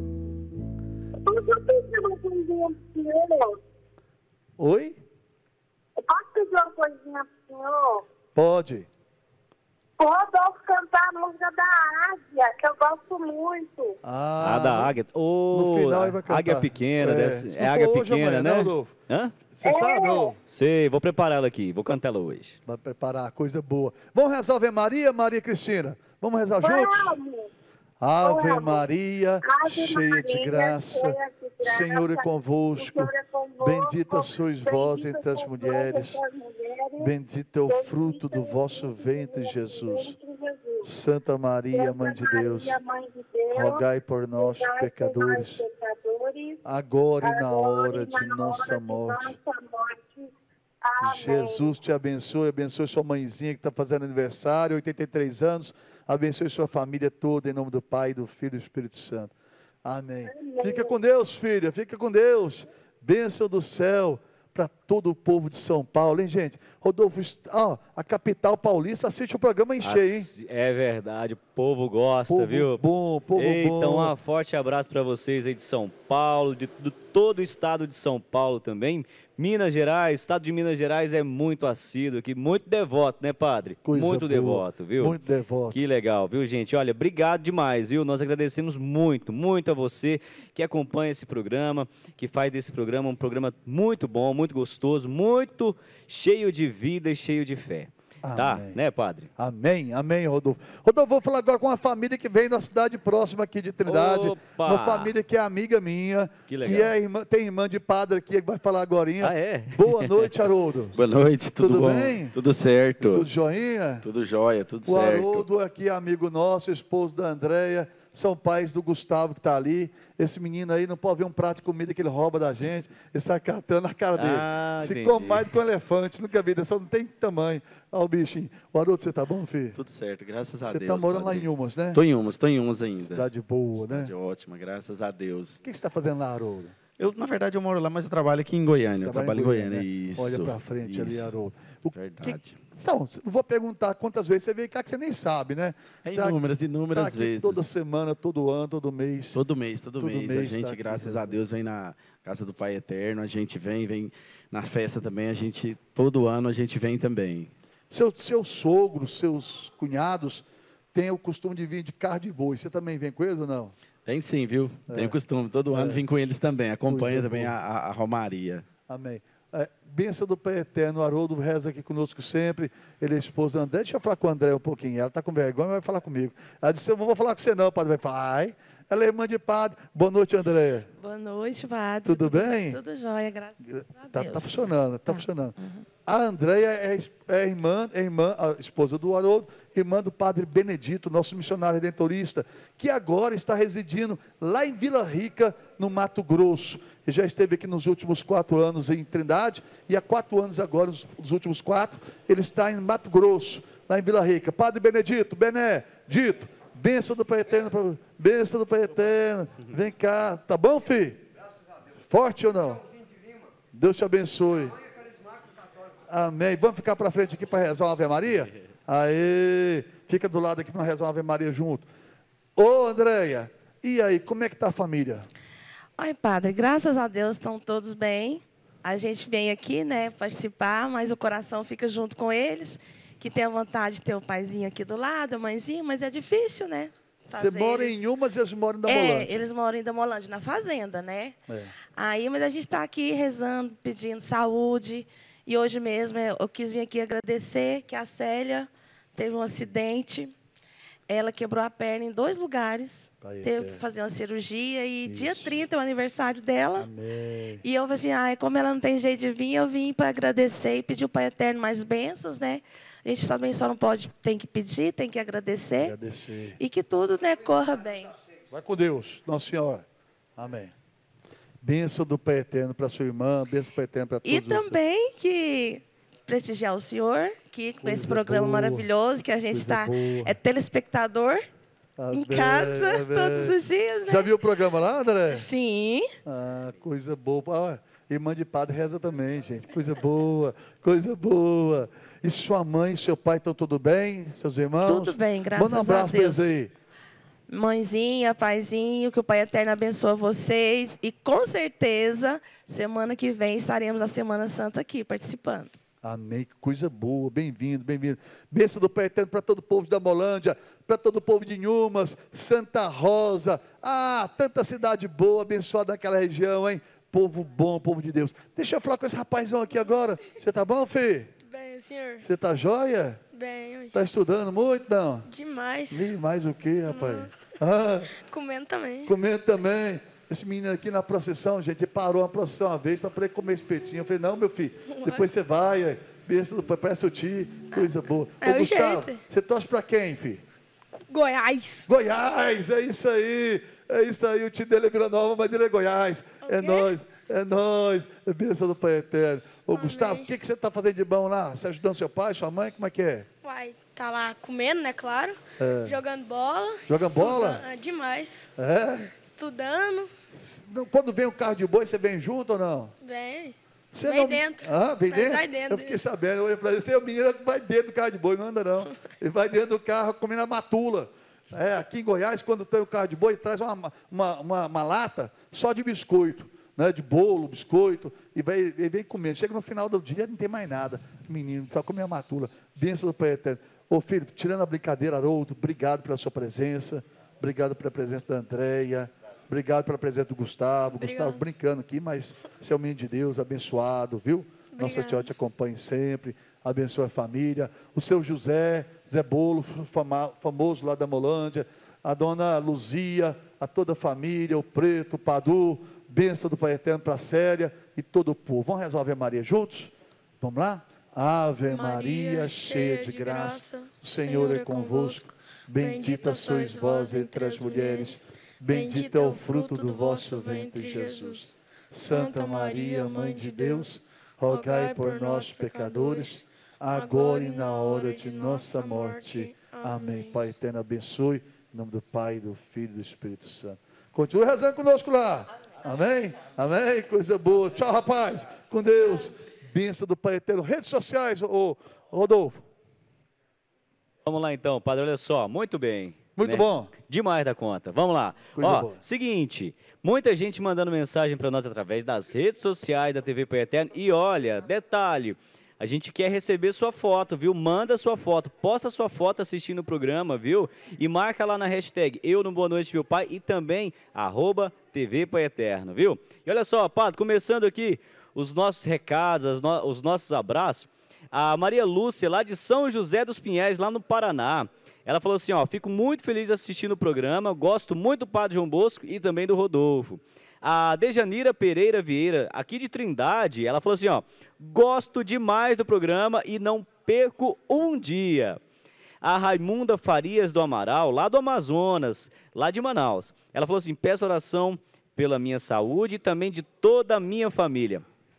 Posso pedir uma coisinha pro senhor? Oi? Eu posso pedir uma coisinha pro senhor? Pode. O Rodolfo cantar a música da Águia, que eu gosto muito. Ah, Ah, da águia. Ô, no final ele vai cantar. águia pequena, É, deve se ser. não É águia for hoje, pequena, amanhã, né? né, Rodolfo? Hã? Você sabe, não? Sei, vou preparar ela aqui, vou cantar ela hoje. Vai preparar coisa boa. Vamos rezar Ave Maria, Maria Cristina? Vamos rezar juntos? Vamos. Ave Vamos. Maria, Ave cheia de Maria, graça, cheia de graça, Senhor é convosco. o Senhor é convosco. Bendita sois vós Bendita entre as sois vós mulheres. entre as mulheres. Bendito é o Bendito fruto do é o vosso fruto do ventre, vosso Jesus. ventre, Jesus. Santa Maria, Santa Mãe de Deus, Maria, Mãe de Deus, rogai por nós, rogai por pecadores, nós, pecadores, agora e na agora hora e de na nossa hora de morte. nossa morte. Amém. Jesus te abençoe, abençoe sua mãezinha que está fazendo aniversário, oitenta e três anos, abençoe sua família toda, em nome do Pai, do Filho e do Espírito Santo. Amém. Amém. Fica com Deus, filha, fica com Deus. Bênção do céu para todo o povo de São Paulo, hein, gente? Rodolfo, ó, a capital paulista assiste o programa em cheio, hein? Assi- É verdade, o povo gosta, Povo viu? bom, povo Então, bom. um forte abraço para vocês aí de São Paulo, de, de todo o estado de São Paulo também. Minas Gerais, o estado de Minas Gerais é muito assíduo aqui, muito devoto, né, padre? Coisa muito boa, devoto, viu? muito devoto. Que legal, viu, gente? Olha, obrigado demais, viu? Nós agradecemos muito, muito a você que acompanha esse programa, que faz desse programa um programa muito bom, muito gostoso, muito cheio de vida e cheio de fé. Tá? Amém. Né, padre? Amém, amém, Rodolfo. Rodolfo, vou falar agora com uma família que vem da cidade próxima aqui de Trindade. Opa! Uma família que é amiga minha, Que que, legal. é irmã, tem irmã de padre aqui que vai falar agora. Ah, é? Boa noite, Haroldo. Boa noite, tudo, Tudo bom? bem? Tudo certo. Tudo joinha? Tudo jóia, tudo O certo. Haroldo aqui é amigo nosso, esposo da Andréia, são pais do Gustavo que está ali. Esse menino aí não pode ver um prato de comida que ele rouba da gente, ele sai catando a cara dele. Ah, Se entendi. come mais do que um elefante, nunca vi, só não tem tamanho. Olha o bichinho. O Haroldo, você tá bom, filho? Tudo certo, graças a Você Deus. está morando lá padre. em Umas, né? Tô em Umas, tô em Umas ainda. Cidade boa, né? Cidade ótima, graças a Deus. O que que você está fazendo lá, Haroldo? Eu, na verdade, eu moro lá, mas eu trabalho aqui em Goiânia. Eu Trabalha trabalho em Goiânia, né? isso. Olha para frente ali, isso. Haroldo. O Verdade. Que, então, não vou perguntar quantas vezes você veio cá, que você nem sabe, né? É Tá- inúmeras, inúmeras tá aqui vezes. toda semana, todo ano, todo mês. Todo mês, todo, Todo mês. mês A tá gente, aqui, graças né? a Deus, vem na casa do Pai Eterno. A gente vem, vem na festa também. A gente, todo ano, a gente vem também. Seu, seus sogros, seus cunhados têm o costume de vir de carro de boi. Você também vem com eles ou não? Tem sim, viu? Tem o costume. Todo ano vim com eles também. Acompanha também a, a, a Romaria. Amém. É, bênção do Pai Eterno, o Haroldo reza aqui conosco sempre. Ele é esposo da André. Deixa eu falar com o André um pouquinho. Ela está com vergonha, mas vai falar comigo. Ela disse: eu não vou falar com você, não, padre. Vai falar, ai. Ela é irmã de padre. Boa noite, André. Boa noite, padre. Tudo bem? Tudo jóia, graças a Tá, Deus. tá funcionando, tá funcionando. A Andréia é, é, irmã, é irmã, a esposa do Haroldo, irmã do padre Benedito, nosso missionário redentorista, que agora está residindo lá em Vila Rica, no Mato Grosso. Ele já esteve aqui nos últimos quatro anos em Trindade, e há quatro anos agora, nos, nos últimos quatro, ele está em Mato Grosso, lá em Vila Rica. Padre Benedito, Bené, Dito, bênção do Pai Eterno, bênção do Pai Eterno, vem cá, tá bom, filho? Forte ou não? Deus te abençoe. Amém. Vamos ficar para frente aqui para rezar uma Ave Maria? Aê, fica do lado aqui para rezar uma Ave Maria junto. Ô, Andréia, e aí, como é que está a família? Oi, padre, graças a Deus estão todos bem. A gente vem aqui, né, participar, mas o coração fica junto com eles, que tem a vontade de ter o paizinho aqui do lado, a mãezinha, mas é difícil, né? Você mora eles... em Umas e eles moram em Damolândia? É, eles moram em Damolândia, na fazenda, né? É. Aí, mas a gente está aqui rezando, pedindo saúde. E hoje mesmo eu quis vir aqui agradecer que a Célia teve um acidente. Ela quebrou a perna em dois lugares. Pai teve eterno. Que fazer uma cirurgia. E Isso. dia trinta é o aniversário dela. Amém. E eu falei assim, ah, como ela não tem jeito de vir, eu vim para agradecer e pedir o Pai Eterno mais bênçãos, né? A gente também só não pode, tem que pedir, tem que agradecer. Agradecer. E que tudo, né, corra bem. Vai com Deus, Nossa Senhora. Amém. Bênção do Pai Eterno para sua irmã, bênção do Pai Eterno para todos. E também que prestigiar o senhor, que com esse programa boa, maravilhoso, que a gente está, é telespectador amém, em casa amém. Todos os dias, né? Já viu o programa lá, André? Sim. Ah, coisa boa. Ah, irmã de padre reza também, gente. Coisa boa, coisa boa. E sua mãe e seu pai estão tudo bem? Seus irmãos? Tudo bem, graças a Deus. Manda um abraço para eles aí. Mãezinha, paizinho, que o Pai Eterno abençoe vocês. E com certeza, semana que vem estaremos na Semana Santa aqui, participando. Amém, que coisa boa, bem-vindo, bem-vindo. Bênção do Pai Eterno para todo o povo da Damolândia, para todo o povo de Inhumas, Santa Rosa. Ah, tanta cidade boa, abençoada naquela região, hein? Povo bom, povo de Deus. Deixa eu falar com esse rapazão aqui agora. Você tá bom, Fê? Bem, senhor. Você tá joia? Bem. Tá estudando muito, não? Demais. Demais o quê, rapaz? Uhum. Ah, comendo também. Comendo também. Esse menino aqui na procissão, gente, parou uma procissão uma vez para poder comer espetinho. Eu falei, não, meu filho, depois você vai, bênção do pai, parece o tio, coisa boa. É Ô, o Gustavo, jeito. você torce para quem, filho? Goiás. Goiás, é isso aí, é isso aí, o tio dele é Vila Nova, mas ele é Goiás. É nós, é nós, é bênção do Pai Eterno. Ô, Amém. Gustavo, o que, que você está fazendo de bom lá? Você ajudando seu pai, sua mãe, como é que é? Uai, tá lá comendo, né, claro. É. Jogando bola. Jogando bola? É, demais. É? Estudando. Quando vem o carro de boi, você vem junto ou não? Vem. Você vem não... dentro. Ah, vem dentro? Vai dentro? Eu fiquei sabendo. Eu falei, você é o menino que vai dentro do carro de boi, não anda não. Ele vai dentro do carro comendo a matula. É, aqui em Goiás, quando tem o carro de boi, traz uma, uma, uma, uma lata só de biscoito, né, de bolo, biscoito, e vai, ele vem comendo. Chega no final do dia, não tem mais nada. Menino, só come a matula. Bênção do Pai Eterno. Ô filho, tirando a brincadeira, Haroldo, obrigado pela sua presença, obrigado pela presença da Andréia, obrigado pela presença do Gustavo. Obrigado. Gustavo brincando aqui, mas você é um menino de Deus, abençoado, viu? Obrigado. Nossa Senhora te acompanhe sempre, abençoe a família. O seu José, Zé Bolo, fama, famoso lá da Damolândia, a dona Luzia, a toda a família, o Preto, o Padu, bênção do Pai Eterno para a Célia e todo o povo. Vamos rezar a Ave Maria juntos? Vamos lá? Ave Maria, cheia de graça, o Senhor é convosco. Bendita sois vós entre as mulheres, bendito é o fruto do vosso ventre, Jesus. Santa Maria, Mãe de Deus, rogai por nós, pecadores, agora e na hora de nossa morte. Amém. Pai Eterno, abençoe, em nome do Pai, do Filho e do Espírito Santo. Continue rezando conosco lá. Amém? Amém? Coisa boa. Tchau, rapaz. Com Deus. Bênção do Pai Eterno. Redes sociais, ô, Rodolfo. Vamos lá então, padre, olha só, muito bem. Muito né? bom. Demais da conta. Vamos lá. Coisa Ó, boa. Seguinte, muita gente mandando mensagem para nós através das redes sociais da T V Pai Eterno. E olha, detalhe, a gente quer receber sua foto, viu? Manda sua foto, posta sua foto assistindo o programa, viu? E marca lá na hashtag Eu no Boa Noite Meu Pai e também arroba T V Pai Eterno, viu? E olha só, padre, começando aqui os nossos recados, os, no, os nossos abraços. A Maria Lúcia, lá de São José dos Pinhais, lá no Paraná. Ela falou assim, ó, fico muito feliz assistindo o programa, gosto muito do Padre João Bosco e também do Rodolfo. A Dejanira Pereira Vieira, aqui de Trindade, ela falou assim, ó, gosto demais do programa e não perco um dia. A Raimunda Farias do Amaral, lá do Amazonas, lá de Manaus, ela falou assim, peço oração pela minha saúde e também de toda a minha família.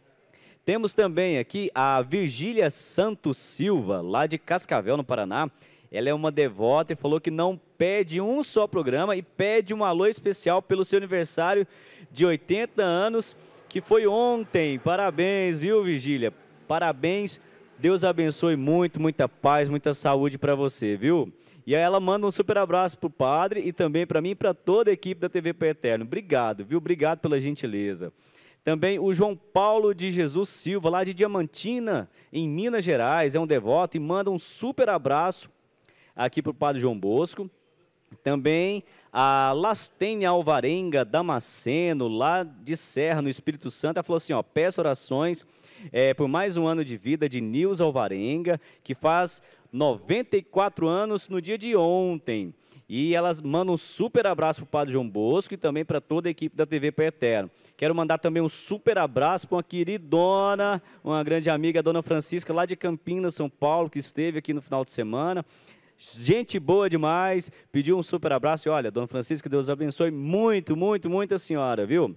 Temos também aqui a Virgília Santos Silva, lá de Cascavel, no Paraná. Ela é uma devota e falou que não pede um só programa e pede um alô especial pelo seu aniversário de oitenta anos, que foi ontem. Parabéns, viu, Virgília? Parabéns. Deus abençoe muito, muita paz, muita saúde para você, viu? E aí ela manda um super abraço para o padre e também para mim e para toda a equipe da T V Pai Eterno. Obrigado, viu? Obrigado pela gentileza. Também o João Paulo de Jesus Silva, lá de Diamantina, em Minas Gerais, é um devoto e manda um super abraço aqui para o padre João Bosco. Também a Lastênia Alvarenga Damasceno, lá de Serra, no Espírito Santo, ela falou assim, ó, peço orações é, por mais um ano de vida de Nilza Alvarenga, que faz noventa e quatro anos no dia de ontem. E elas mandam um super abraço para o padre João Bosco e também para toda a equipe da T V Pai Eterno. Quero mandar também um super abraço para uma queridona, uma grande amiga, a dona Francisca, lá de Campinas, São Paulo, que esteve aqui no final de semana. Gente boa demais, pediu um super abraço e olha, dona Francisca, Deus abençoe muito, muito, muito a senhora, viu?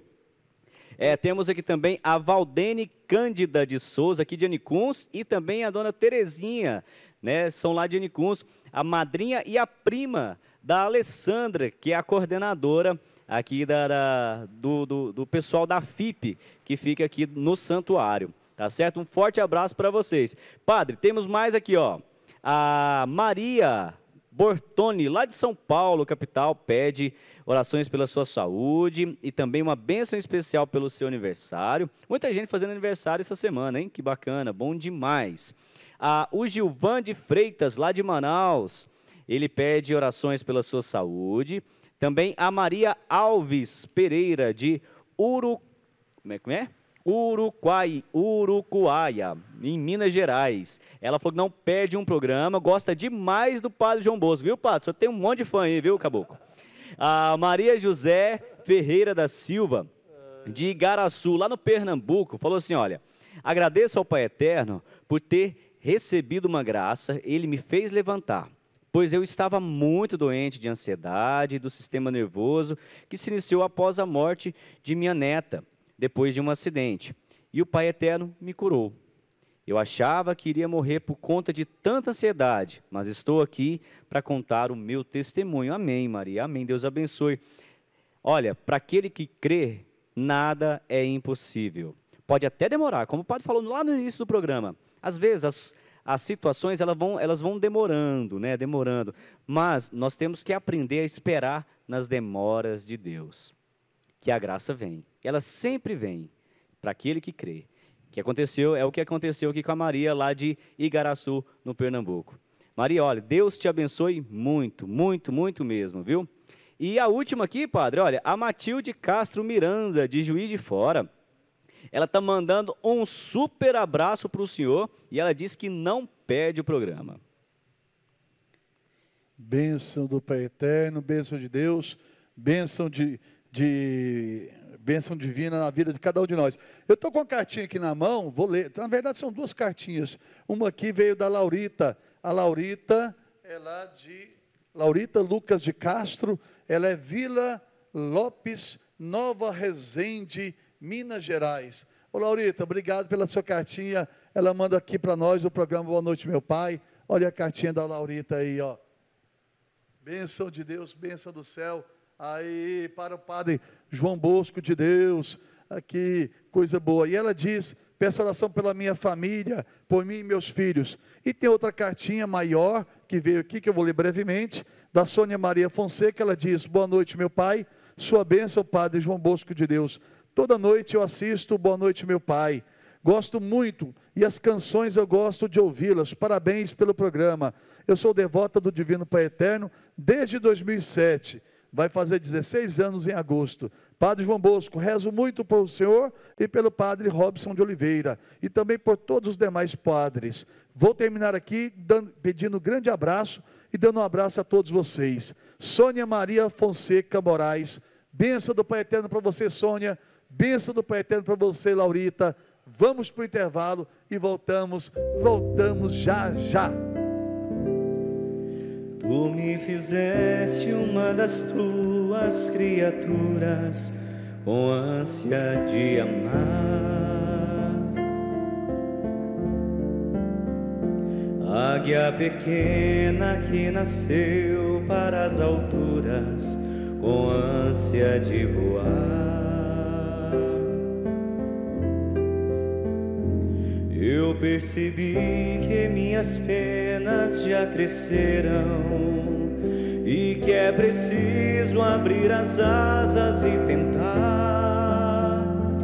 É, temos aqui também a Valdene Cândida de Souza, aqui de Anicuns, e também a dona Terezinha, né, são lá de Anicuns, a madrinha e a prima da Alessandra, que é a coordenadora aqui da, da, do, do, do pessoal da F I P, que fica aqui no santuário, tá certo? Um forte abraço para vocês. Padre, temos mais aqui, ó. A Maria Bortoni, lá de São Paulo, capital, pede orações pela sua saúde e também uma bênção especial pelo seu aniversário. Muita gente fazendo aniversário essa semana, hein? Que bacana, bom demais. Ah, o Gilvan de Freitas, lá de Manaus, ele pede orações pela sua saúde. Também a Maria Alves Pereira, de Uru... Como é que é? Uruguai, Uruguaia, em Minas Gerais. Ela falou que não perde um programa, gosta demais do padre João Bosco, viu, padre? Só tem um monte de fã aí, viu, caboclo? A Maria José Ferreira da Silva, de Igaraçu, lá no Pernambuco, falou assim, olha, agradeço ao Pai Eterno por ter recebido uma graça, ele me fez levantar, pois eu estava muito doente de ansiedade do sistema nervoso que se iniciou após a morte de minha neta, depois de um acidente, e o Pai Eterno me curou. Eu achava que iria morrer por conta de tanta ansiedade, mas estou aqui para contar o meu testemunho. Amém, Maria, amém, Deus abençoe. Olha, para aquele que crê, nada é impossível. Pode até demorar, como o padre falou lá no início do programa, às vezes as, as situações elas vão, elas vão demorando, né, demorando, mas nós temos que aprender a esperar nas demoras de Deus, que a graça vem. Ela sempre vem para aquele que crê. O que aconteceu é o que aconteceu aqui com a Maria, lá de Igaraçu, no Pernambuco. Maria, olha, Deus te abençoe muito, muito, muito mesmo, viu? E a última aqui, padre, olha, a Matilde Castro Miranda, de Juiz de Fora, ela está mandando um super abraço para o senhor e ela diz que não perde o programa. Bênção do Pai Eterno, bênção de Deus, bênção de... de bênção divina na vida de cada um de nós. Eu estou com a cartinha aqui na mão, vou ler. Na verdade, são duas cartinhas. Uma aqui veio da Laurita. A Laurita é lá de... Laurita Lucas de Castro. Ela é Vila Lopes, Nova Resende, Minas Gerais. Ô, Laurita, obrigado pela sua cartinha. Ela manda aqui para nós o programa Boa Noite, Meu Pai. Olha a cartinha da Laurita aí, ó. Bênção de Deus, bênção do céu. Aí, para o padre João Bosco de Deus, aqui, coisa boa. E ela diz, peço oração pela minha família, por mim e meus filhos. E tem outra cartinha maior, que veio aqui, que eu vou ler brevemente, da Sônia Maria Fonseca. Ela diz, boa noite, meu pai, sua bênção, padre João Bosco de Deus. Toda noite eu assisto, boa noite, meu pai. Gosto muito, e as canções eu gosto de ouvi-las. Parabéns pelo programa. Eu sou devota do Divino Pai Eterno desde dois mil e sete. Vai fazer dezesseis anos em agosto. Padre João Bosco, rezo muito por o senhor e pelo padre Robson de Oliveira, e também por todos os demais padres. Vou terminar aqui dando, pedindo um grande abraço e dando um abraço a todos vocês. Sônia Maria Fonseca Moraes, Bênção do Pai Eterno para você, Sônia. Bênção do Pai Eterno para você, Laurita. Vamos para o intervalo e voltamos, voltamos já, já. Tu me fizeste uma das tuas criaturas, com ânsia de amar. Águia pequena que nasceu para as alturas, com ânsia de voar. Eu percebi que minhas penas já cresceram e que é preciso abrir as asas e tentar.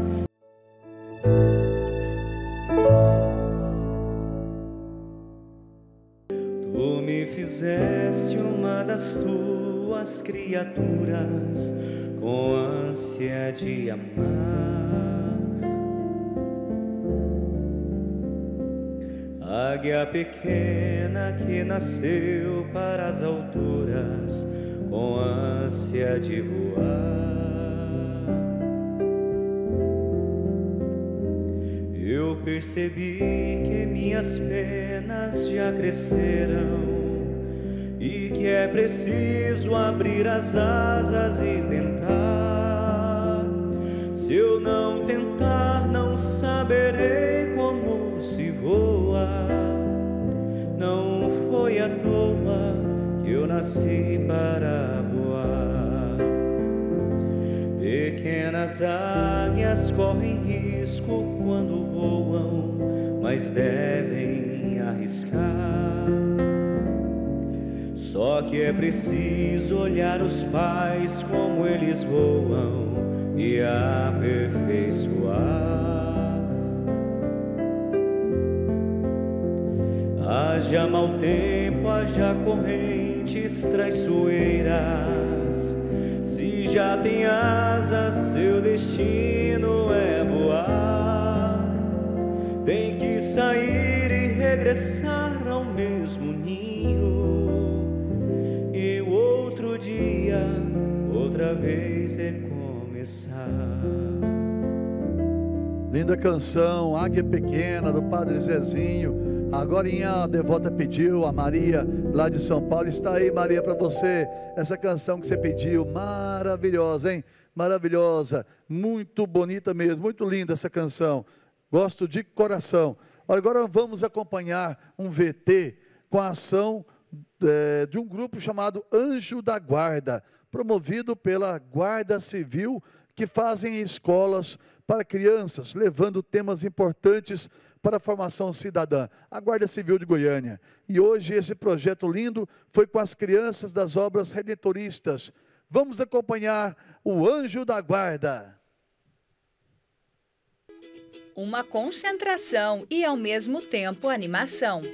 Tu me fizeste uma das tuas criaturas, com ânsia de amar. Águia pequena que nasceu para as alturas, com ânsia de voar. Eu percebi que minhas penas já cresceram e que é preciso abrir as asas e tentar. Se eu não tentar, não saberei como se voa. Não foi à toa que eu nasci para voar. Pequenas águias correm risco quando voam, mas devem arriscar. Só que é preciso olhar os pais como eles voam e aperfeiçoar. Haja mau tempo, haja correntes traiçoeiras, se já tem asas, seu destino é voar. Tem que sair e regressar ao mesmo ninho, e o outro dia, outra vez recomeçar. Linda canção, Águia Pequena, do Padre Zezinho. Agora a devota pediu, a Maria, lá de São Paulo. Está aí, Maria, para você, essa canção que você pediu, maravilhosa, hein? Maravilhosa, muito bonita mesmo, muito linda essa canção. Gosto de coração. Agora vamos acompanhar um V T com a ação é, de um grupo chamado Anjo da Guarda, promovido pela Guarda Civil, que fazem escolas para crianças, levando temas importantes para a formação cidadã, a Guarda Civil de Goiânia. E hoje esse projeto lindo foi com as crianças das obras redentoristas. Vamos acompanhar o Anjo da Guarda. Uma concentração e ao mesmo tempo animação.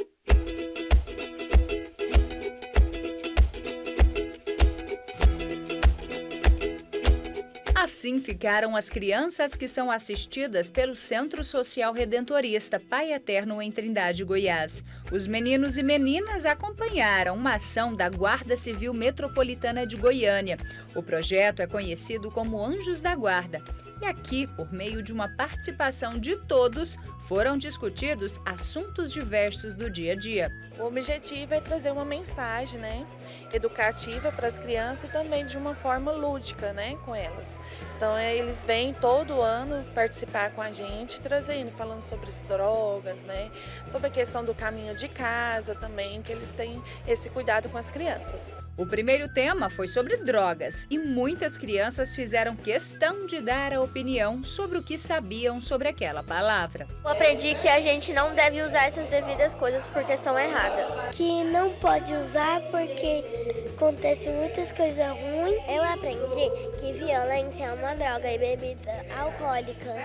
Assim ficaram as crianças que são assistidas pelo Centro Social Redentorista Pai Eterno em Trindade, Goiás. Os meninos e meninas acompanharam uma ação da Guarda Civil Metropolitana de Goiânia. O projeto é conhecido como Anjos da Guarda. E aqui, por meio de uma participação de todos, foram discutidos assuntos diversos do dia a dia. O objetivo é trazer uma mensagem, né, educativa para as crianças e também de uma forma lúdica, né, com elas. Então é, eles vêm todo ano participar com a gente, trazendo, falando sobre as drogas, né, sobre a questão do caminho de casa também, que eles têm esse cuidado com as crianças. O primeiro tema foi sobre drogas e muitas crianças fizeram questão de dar a opinião sobre o que sabiam sobre aquela palavra. Eu aprendi que a gente não deve usar essas devidas coisas porque são erradas. Que não pode usar porque acontecem muitas coisas ruins. Eu aprendi que violência é uma droga e bebida alcoólica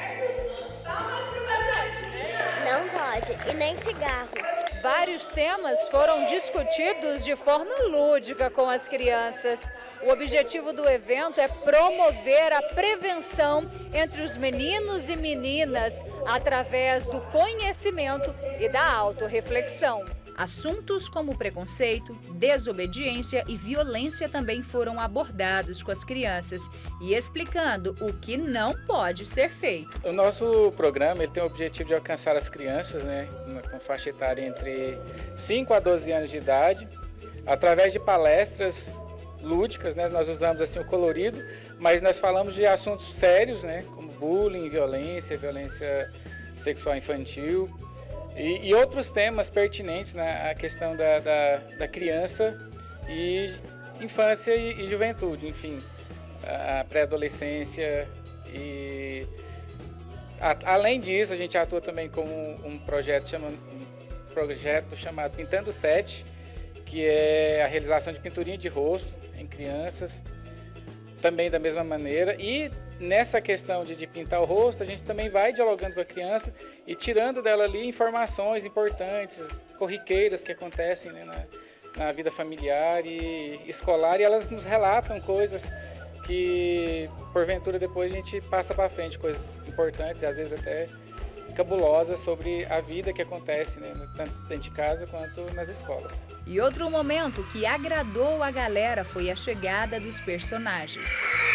não pode, e nem cigarro. Vários temas foram discutidos de forma lúdica com as crianças. O objetivo do evento é promover a prevenção entre os meninos e meninas através do conhecimento e da autorreflexão. Assuntos como preconceito, desobediência e violência também foram abordados com as crianças e explicando o que não pode ser feito. O nosso programa ele tem o objetivo de alcançar as crianças, né, com faixa etária entre cinco a doze anos de idade, através de palestras lúdicas, né, nós usamos assim o colorido, mas nós falamos de assuntos sérios, né, como bullying, violência, violência sexual infantil, E, e outros temas pertinentes na questão da, da, da criança e infância e, e juventude, enfim, a, a pré-adolescência. E a, além disso, a gente atua também com um, um projeto, chama, um projeto chamado Pintando Sete, que é a realização de pinturinha de rosto em crianças, também da mesma maneira. E nessa questão de, de pintar o rosto, a gente também vai dialogando com a criança e tirando dela ali informações importantes, corriqueiras que acontecem, né, na, na vida familiar e escolar, e elas nos relatam coisas que, porventura, depois a gente passa para frente, coisas importantes e às vezes até cabulosas sobre a vida que acontece, né, tanto dentro de casa quanto nas escolas. E outro momento que agradou a galera foi a chegada dos personagens.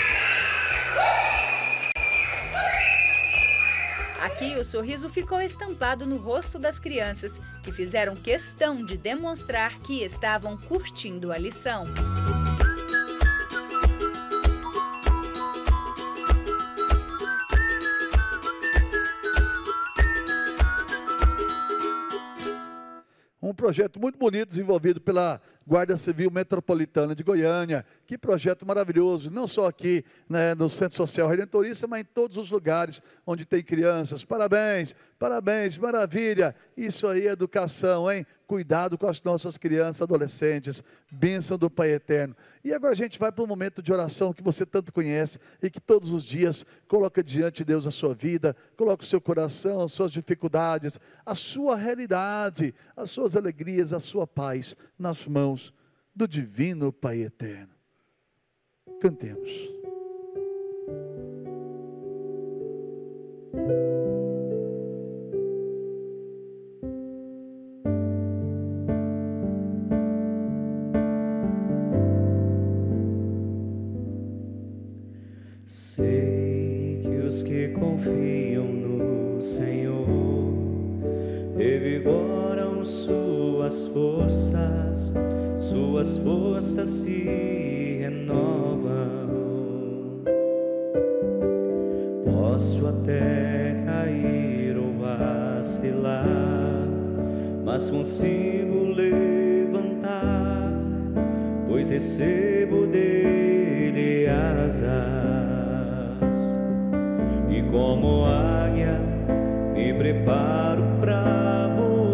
Aqui o sorriso ficou estampado no rosto das crianças, que fizeram questão de demonstrar que estavam curtindo a lição. Um projeto muito bonito desenvolvido pela Guarda Civil Metropolitana de Goiânia. Que projeto maravilhoso, não só aqui, né, no Centro Social Redentorista, mas em todos os lugares onde tem crianças. Parabéns, parabéns, maravilha. Isso aí é educação, hein? Cuidado com as nossas crianças, adolescentes. Bênção do Pai Eterno. E agora a gente vai para um momento de oração que você tanto conhece e que todos os dias coloca diante de Deus a sua vida, coloca o seu coração, as suas dificuldades, a sua realidade, as suas alegrias, a sua paz nas mãos do Divino Pai Eterno. Cantemos. Sei que os que confiam no Senhor revigoram suas forças, suas forças se renovam. Posso até cair ou vacilar, mas consigo levantar, pois recebo dele asas. E como águia me preparo pra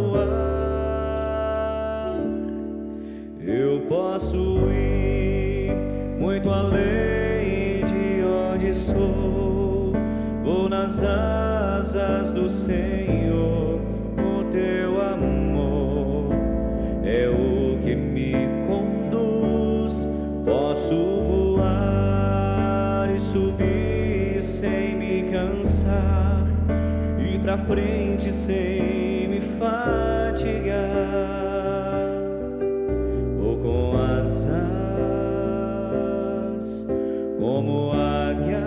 voar. Eu posso ir muito além de onde estou. Vou nas asas do Senhor. O teu amor é o que me conduz. Posso voar e subir sem me cansar, ir pra frente sem me fatigar. Vou com asas como águia,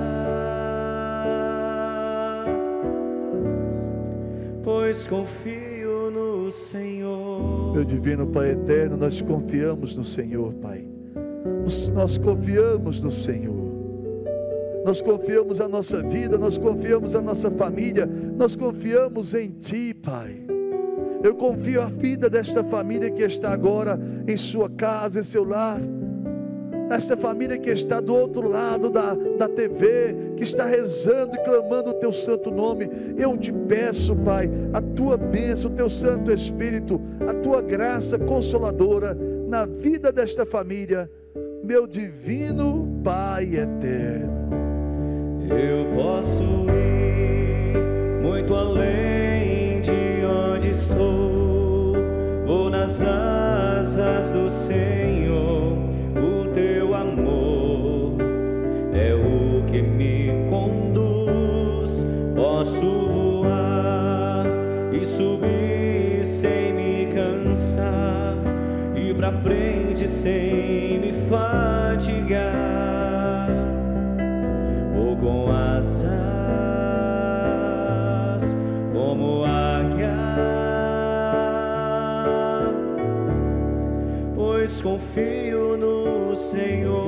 pois confio no Senhor. Meu divino Pai Eterno, nós confiamos no Senhor, Pai. Nós confiamos no Senhor. Nós confiamos a nossa vida, nós confiamos a nossa família, nós confiamos em Ti, Pai. Eu confio a vida desta família que está agora em sua casa, em seu lar. Esta família que está do outro lado da, da T V, que está rezando e clamando o Teu santo nome. Eu te peço, Pai, a Tua bênção, o Teu Santo Espírito, a Tua graça consoladora na vida desta família, meu divino Pai Eterno. Eu posso ir muito além de onde estou. Vou nas asas do Senhor. O teu amor é o que me conduz. Posso voar e subir sem me cansar, frente sem me fatigar. Vou com asas como águia, pois confio no Senhor,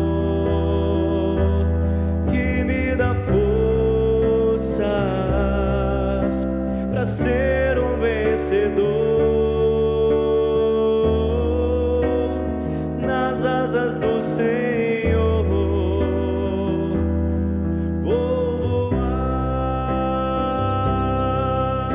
que me dá forças para ser um vencedor. Nas asas do Senhor vou voar,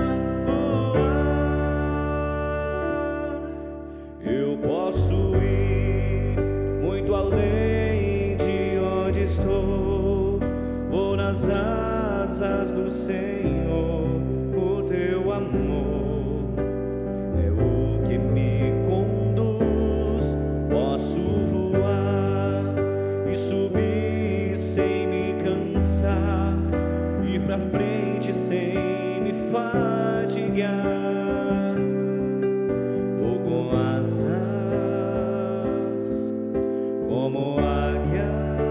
voar. Eu posso ir muito além de onde estou. Vou nas asas do Senhor. O teu amor é o que me conduz. Posso voar e subir sem me cansar, ir pra frente sem me fatigar. Vou com asas como águia,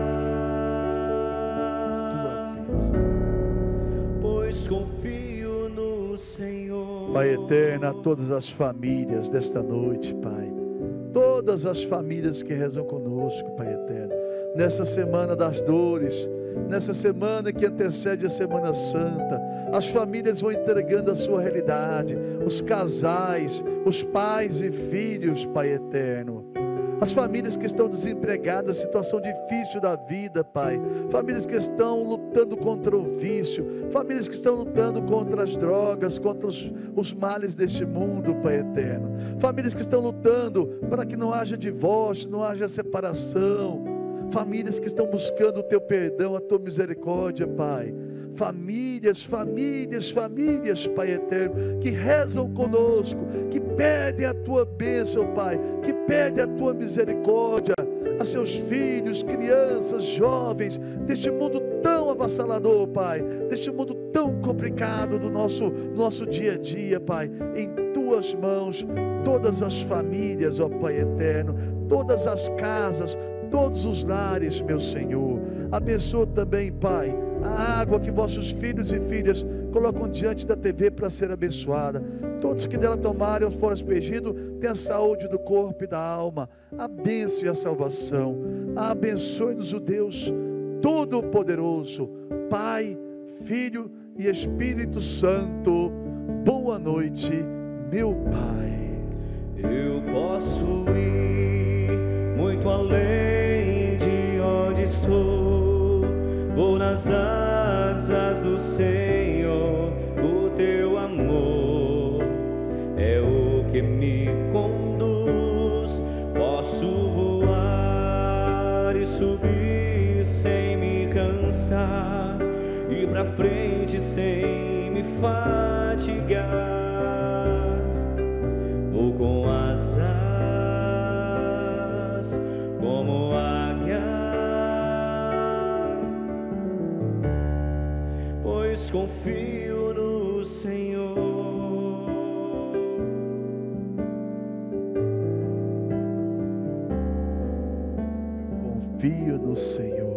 pois confio no Senhor. Pai eterno, a todas as famílias desta noite, Pai, todas as famílias que rezam conosco, Pai eterno, nessa semana das dores, nessa semana que antecede a Semana Santa, as famílias vão entregando a sua realidade, os casais, os pais e filhos, Pai eterno, as famílias que estão desempregadas, situação difícil da vida, Pai, famílias que estão lutando contra o vício, famílias que estão lutando contra as drogas, contra os, os males deste mundo, Pai eterno, famílias que estão lutando para que não haja divórcio, não haja separação, famílias que estão buscando o teu perdão, a tua misericórdia, Pai, famílias, famílias, famílias, Pai eterno, que rezam conosco, que pedem a tua bênção, Pai, que pedem a tua misericórdia a seus filhos, crianças, jovens, deste mundo tão avassalador, Pai, deste mundo tão complicado do nosso, nosso dia a dia, Pai, em tuas mãos, todas as famílias, ó Pai eterno, todas as casas, todos os lares, meu Senhor, abençoa também, Pai, a água que vossos filhos e filhas colocam diante da T V para ser abençoada, todos que dela tomarem ou forem aspergidos, tenha a saúde do corpo e da alma, a bênção e a salvação, abençoe-nos o Deus Todo-Poderoso, Pai, Filho e Espírito Santo, boa noite, meu Pai. Eu posso ir muito além de onde estou, vou nas asas do Senhor, o teu amor é o que me conduz. Posso voar e subir sem me cansar, ir pra frente sem me fatigar. Vou com asas como águia, pois confio no Senhor. Confio no Senhor.